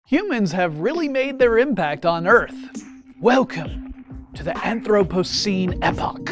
Humans have really made their impact on Earth. Welcome to the Anthropocene Epoch.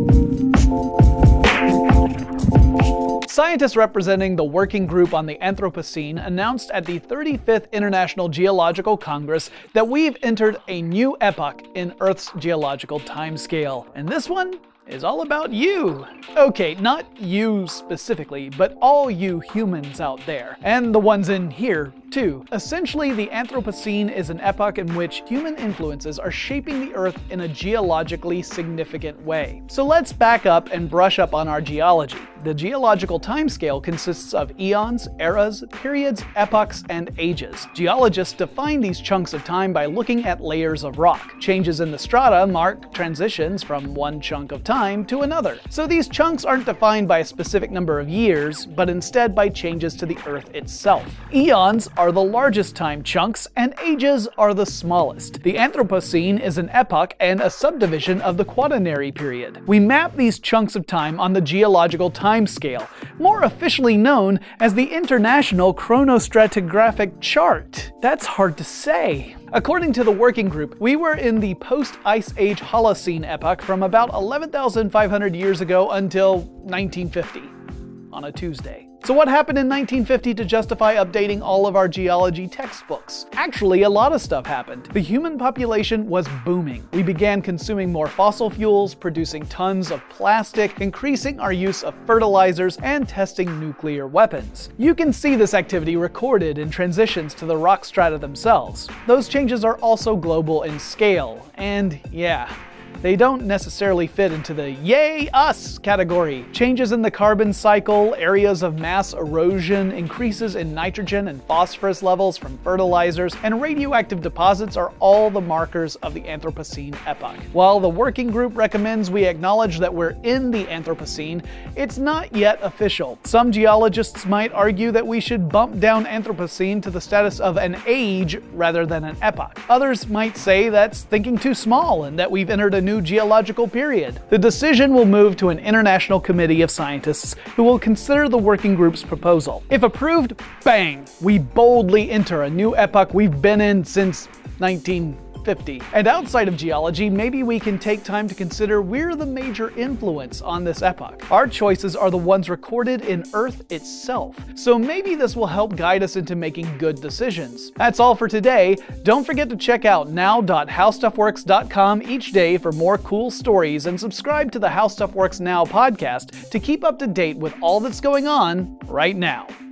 Scientists representing the Working Group on the Anthropocene announced at the 35th International Geological Congress that we've entered a new epoch in Earth's geological timescale. And this one is all about you. Okay, not you specifically, but all you humans out there. And the ones in here, too. Essentially, the Anthropocene is an epoch in which human influences are shaping the Earth in a geologically significant way. So let's back up and brush up on our geology. The geological timescale consists of eons, eras, periods, epochs, and ages. Geologists define these chunks of time by looking at layers of rock. Changes in the strata mark transitions from one chunk of time to another. So these chunks aren't defined by a specific number of years, but instead by changes to the Earth itself. Eons are the largest time chunks, and ages are the smallest. The Anthropocene is an epoch and a subdivision of the Quaternary period. We map these chunks of time on the geological timescale, more officially known as the International Chronostratigraphic Chart. That's hard to say. According to the Working Group, we were in the post-Ice Age Holocene epoch from about 11,500 years ago until 1950, on a Tuesday. So what happened in 1950 to justify updating all of our geology textbooks? Actually, a lot of stuff happened. The human population was booming. We began consuming more fossil fuels, producing tons of plastic, increasing our use of fertilizers, and testing nuclear weapons. You can see this activity recorded in transitions to the rock strata themselves. Those changes are also global in scale, and yeah, they don't necessarily fit into the "yay, us" category. Changes in the carbon cycle, areas of mass erosion, increases in nitrogen and phosphorus levels from fertilizers, and radioactive deposits are all the markers of the Anthropocene epoch. While the Working Group recommends we acknowledge that we're in the Anthropocene, it's not yet official. Some geologists might argue that we should bump down Anthropocene to the status of an age rather than an epoch. Others might say that's thinking too small and that we've entered a new geological period. The decision will move to an international committee of scientists who will consider the Working Group's proposal. If approved, bang! We boldly enter a new epoch we've been in since 1950. And outside of geology, maybe we can take time to consider we're the major influence on this epoch. Our choices are the ones recorded in Earth itself. So maybe this will help guide us into making good decisions. That's all for today. Don't forget to check out now.howstuffworks.com each day for more cool stories, and subscribe to the How Stuff Works Now podcast to keep up to date with all that's going on right now.